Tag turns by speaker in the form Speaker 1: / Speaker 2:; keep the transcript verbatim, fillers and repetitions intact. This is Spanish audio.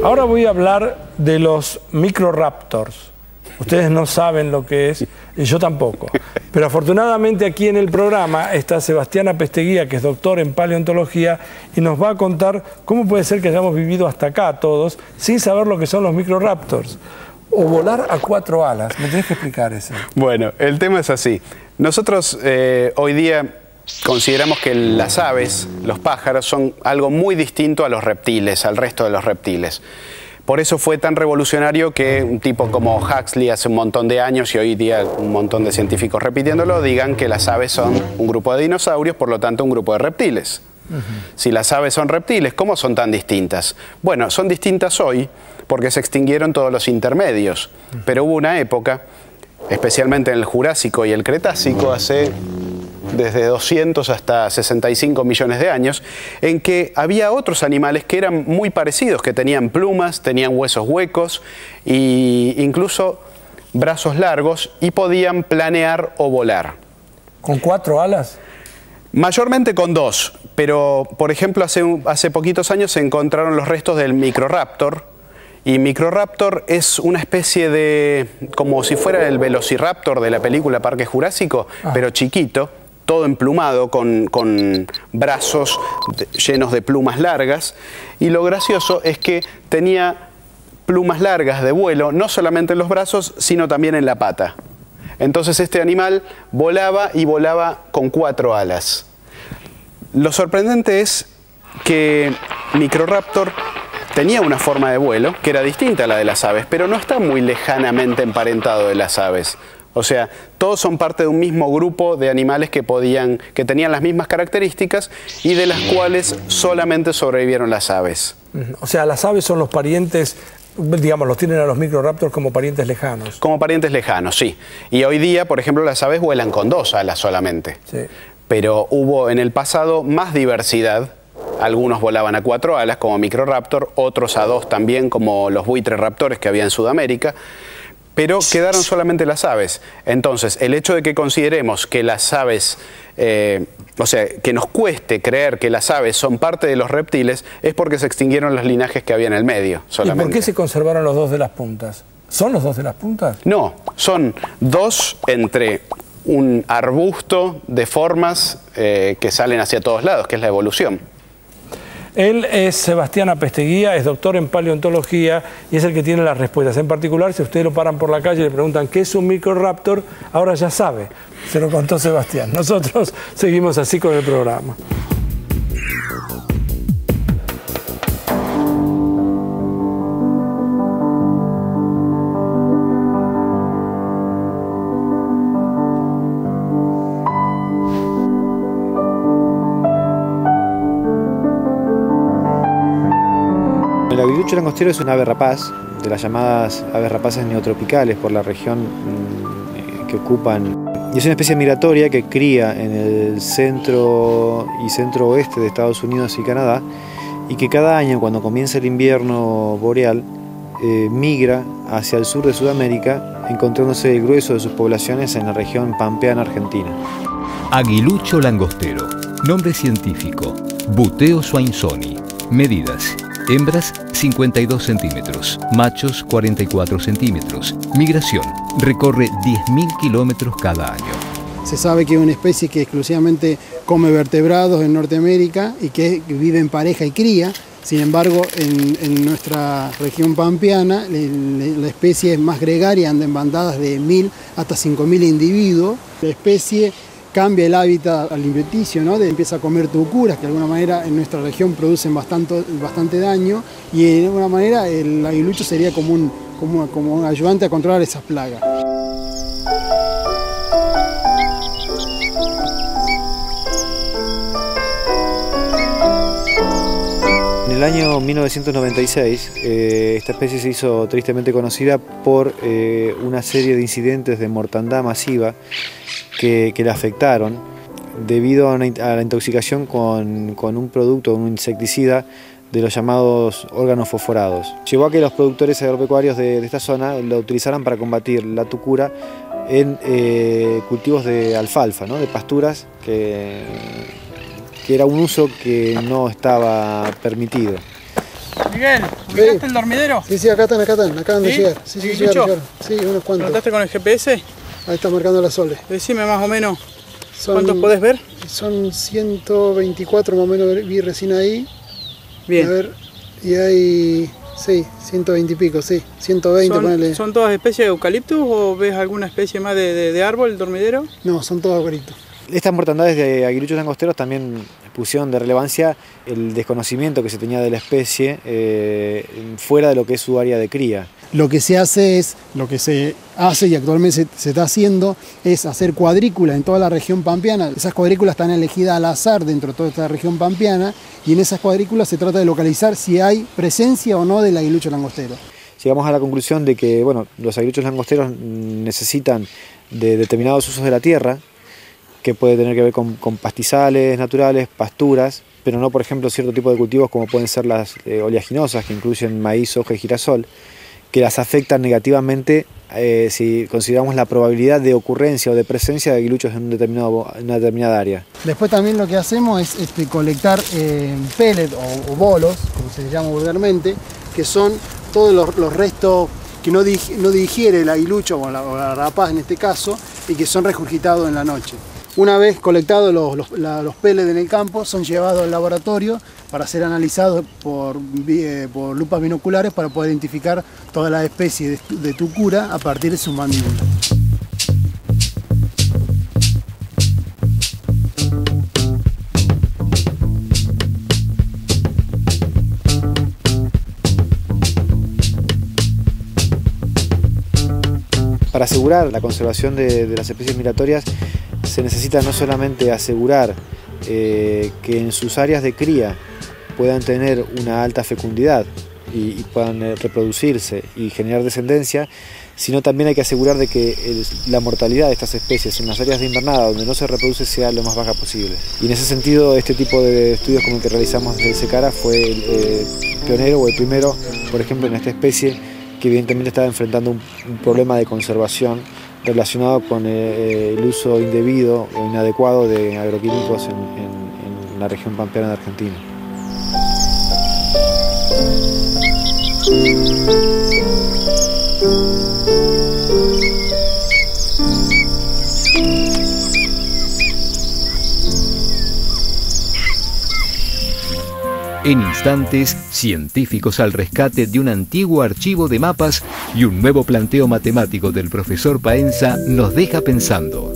Speaker 1: Ahora voy a hablar de los microraptors. Ustedes no saben lo que es, y yo tampoco. Pero afortunadamente aquí en el programa está Sebastiana Pesteguía, que es doctor en paleontología, y nos va a contar cómo puede ser que hayamos vivido hasta acá todos sin saber lo que son los microraptors. O volar a cuatro alas. ¿Me tenés que explicar eso?
Speaker 2: Bueno, el tema es así. Nosotros eh, hoy día consideramos que las aves, los pájaros, son algo muy distinto a los reptiles, al resto de los reptiles. Por eso fue tan revolucionario que un tipo como Huxley hace un montón de años, y hoy día un montón de científicos repitiéndolo, digan que las aves son un grupo de dinosaurios, por lo tanto un grupo de reptiles. Uh-huh. Si las aves son reptiles, ¿cómo son tan distintas? Bueno, son distintas hoy porque se extinguieron todos los intermedios, uh-huh. pero hubo una época, especialmente en el Jurásico y el Cretácico, hace desde doscientos hasta sesenta y cinco millones de años, en que había otros animales que eran muy parecidos, que tenían plumas, tenían huesos huecos e incluso brazos largos y podían planear o volar.
Speaker 1: ¿Con cuatro alas?
Speaker 2: Mayormente con dos, pero por ejemplo hace, hace poquitos años se encontraron los restos del Microraptor, y Microraptor es una especie de, como si fuera el Velociraptor de la película Parque Jurásico, ah. pero chiquito, todo emplumado, con, con brazos de, llenos de plumas largas, y lo gracioso es que tenía plumas largas de vuelo, no solamente en los brazos, sino también en la pata. Entonces este animal volaba y volaba con cuatro alas. Lo sorprendente es que Microraptor tenía una forma de vuelo que era distinta a la de las aves, pero no está muy lejanamente emparentado de las aves. O sea, todos son parte de un mismo grupo de animales que podían, que tenían las mismas características y de las cuales solamente sobrevivieron las aves.
Speaker 1: O sea, las aves son los parientes, digamos, los tienen a los microraptors como parientes lejanos.
Speaker 2: Como parientes lejanos, sí. Y hoy día, por ejemplo, las aves vuelan con dos alas solamente.
Speaker 1: Sí.
Speaker 2: Pero hubo en el pasado más diversidad. Algunos volaban a cuatro alas, como Microraptor, otros a dos también, como los buitreraptores que había en Sudamérica. Pero quedaron solamente las aves. Entonces, el hecho de que consideremos que las aves, eh, o sea, que nos cueste creer que las aves son parte de los reptiles, es porque se extinguieron los linajes que había en el medio solamente.
Speaker 1: ¿Y por qué se conservaron los dos de las puntas? ¿Son los dos de las puntas?
Speaker 2: No, son dos entre un arbusto de formas eh, que salen hacia todos lados, que es la evolución.
Speaker 1: Él es Sebastiana Pesteguía, es doctor en paleontología y es el que tiene las respuestas. En particular, si ustedes lo paran por la calle y le preguntan qué es un microraptor, ahora ya sabe. Se lo contó Sebastián. Nosotros seguimos así con el programa.
Speaker 3: El aguilucho langostero es un ave rapaz, de las llamadas aves rapaces neotropicales por la región mmm, que ocupan. Y es una especie migratoria que cría en el centro y centro-oeste de Estados Unidos y Canadá, y que cada año, cuando comienza el invierno boreal, eh, migra hacia el sur de Sudamérica, encontrándose el grueso de sus poblaciones en la región pampeana argentina.
Speaker 4: Aguilucho langostero. Nombre científico: Buteo swainsoni. Medidas: hembras cincuenta y dos centímetros, machos cuarenta y cuatro centímetros. Migración: recorre diez mil kilómetros cada año.
Speaker 5: Se sabe que es una especie que exclusivamente come vertebrados en Norteamérica y que vive en pareja y cría. Sin embargo, en, en nuestra región pampeana, le, le, la especie es más gregaria, anda en bandadas de mil hasta cinco mil individuos. La especie cambia el hábitat alimenticio, ¿no? De, empieza a comer tucuras, que de alguna manera en nuestra región producen bastante, bastante daño, y de alguna manera el aguilucho sería como un, como, como un ayudante a controlar esas plagas.
Speaker 3: En el año mil novecientos noventa y seis, eh, esta especie se hizo tristemente conocida por eh, una serie de incidentes de mortandad masiva que, que la afectaron debido a, una, a la intoxicación con, con un producto, un insecticida de los llamados órganos fosforados. Llevó a que los productores agropecuarios de, de esta zona lo utilizaran para combatir la tucura en eh, cultivos de alfalfa, ¿no? De pasturas, que, que era un uso que no estaba permitido.
Speaker 6: Miguel, ¿ubicaste sí. el dormidero?
Speaker 5: Sí, sí, acá están, acá están, acaban ¿Sí? de llegar. Sí, sí,
Speaker 6: ¿Sí,
Speaker 5: llegaron, llegaron. Sí, unos cuantos.
Speaker 6: ¿Notaste con el G P S?
Speaker 5: Ahí está marcando la Sole.
Speaker 6: Decime más o menos,
Speaker 5: son,
Speaker 6: ¿cuántos podés ver?
Speaker 5: Son ciento veinticuatro más o menos, vi recién ahí.
Speaker 6: Bien.
Speaker 5: A ver, y hay, sí, ciento veinte y pico, sí, ciento veinte,
Speaker 6: ¿Son,
Speaker 5: ponele.
Speaker 6: ¿Son todas especies de eucaliptus o ves alguna especie más de, de, de árbol, el dormidero?
Speaker 5: No, son todos eucaliptos.
Speaker 3: Estas mortandades de aguiluchos langosteros también pusieron de relevancia el desconocimiento que se tenía de la especie eh, fuera de lo que es su área de cría.
Speaker 5: Lo que se hace es, lo que se hace y actualmente se, se está haciendo es hacer cuadrículas en toda la región pampeana. Esas cuadrículas están elegidas al azar dentro de toda esta región pampeana y en esas cuadrículas se trata de localizar si hay presencia o no del aguilucho langostero.
Speaker 3: Llegamos a la conclusión de que bueno, los aguiluchos langosteros necesitan de determinados usos de la tierra, que puede tener que ver con, con pastizales naturales, pasturas, pero no, por ejemplo, cierto tipo de cultivos como pueden ser las eh, oleaginosas, que incluyen maíz, soja y girasol, que las afectan negativamente eh, si consideramos la probabilidad de ocurrencia o de presencia de aguiluchos en, un determinado, en una determinada área.
Speaker 5: Después también lo que hacemos es este, colectar eh, pellet o, o bolos, como se llama vulgarmente, que son todos los, los restos que no, dig, no digiere el aguilucho o la, o la rapaz en este caso, y que son regurgitados en la noche. Una vez colectados los, los, la, los pellets en el campo, son llevados al laboratorio para ser analizados por, eh, por lupas binoculares para poder identificar todas las especies de, de tucura a partir de sus mandíbulas.
Speaker 3: Para asegurar la conservación de, de las especies migratorias, se necesita no solamente asegurar eh, que en sus áreas de cría puedan tener una alta fecundidad y, y puedan eh, reproducirse y generar descendencia, sino también hay que asegurar de que el, la mortalidad de estas especies en las áreas de invernada donde no se reproduce sea lo más baja posible. Y en ese sentido, este tipo de estudios como el que realizamos desde SECARA fue el eh, pionero o el primero, por ejemplo, en esta especie que evidentemente estaba enfrentando un, un problema de conservación relacionado con eh, el uso indebido o inadecuado de agroquímicos en, en, en la región pampeana de Argentina.
Speaker 4: En instantes, científicos al rescate de un antiguo archivo de mapas y un nuevo planteo matemático del profesor Paenza nos deja pensando.